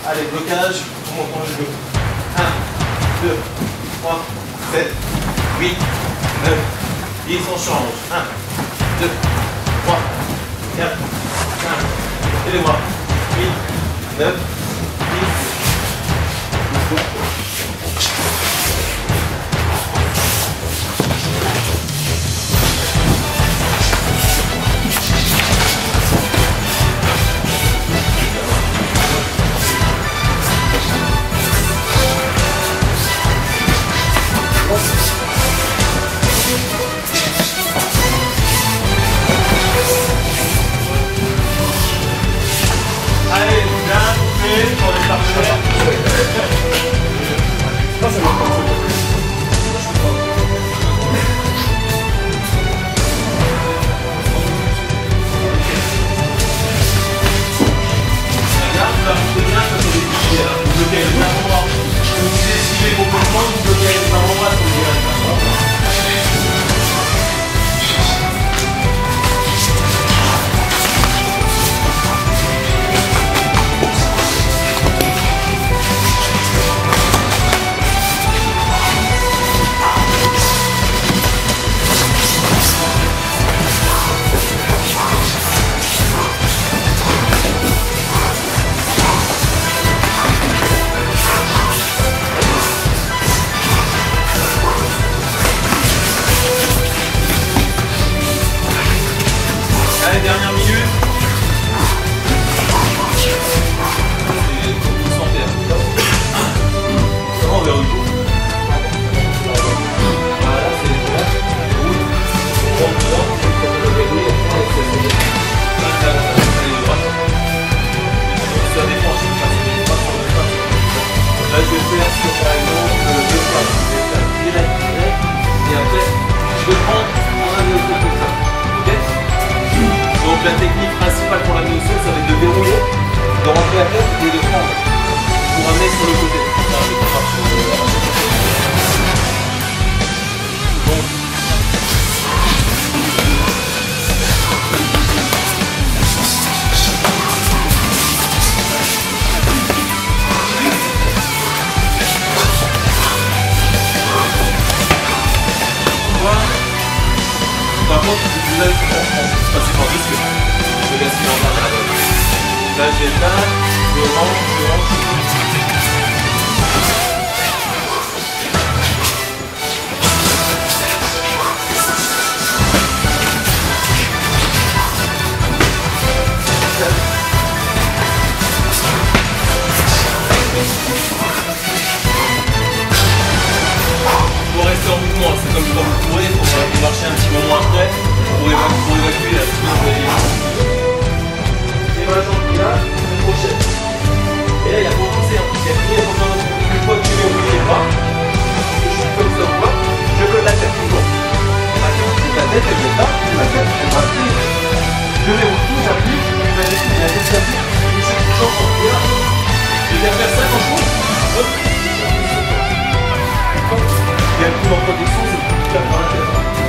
Allez, blocage, on monte le dos. 1, 2, 3, 7, 8, 9, 10, on change. 1, 2, 3, 4, 5, et les bras. 8, 9, 10. Allez, bien fait pour les partenaires. Allez, dernière minute. Vous sentez comment on verrouille tout. Voilà, c'est les bras. On ça dépend, là je vais faire sur par exemple deux pas. Je vais faire direct, et après je vais prendre un de l'autre côté. Donc la technique principale pour l'amener au sol, ça va être de verrouiller, de rentrer la tête et de prendre pour amener sur le côté. Donc, par contre, vous allez passer par-dessus. Je laisse l'envers à la bonne. Là, j'ai pas de hanche. Pour rester en mouvement, c'est comme quand vous courez, pour marcher un petit moment après, pour évacuer la suite. Et voilà, j'en ai là, une prochaine. Et là, il y a pour commencer, une fois que tu verrouilles les bras, je suis comme ça, je colle la tête toujours. La tête, elle est là, la tête, elle va plus. Je verrouille tout, j'appuie, la tête s'appuie, je suis toujours en là. Je vais faire ça quand je monte. Il y a le coup en protection, c'est tout à fait la tête.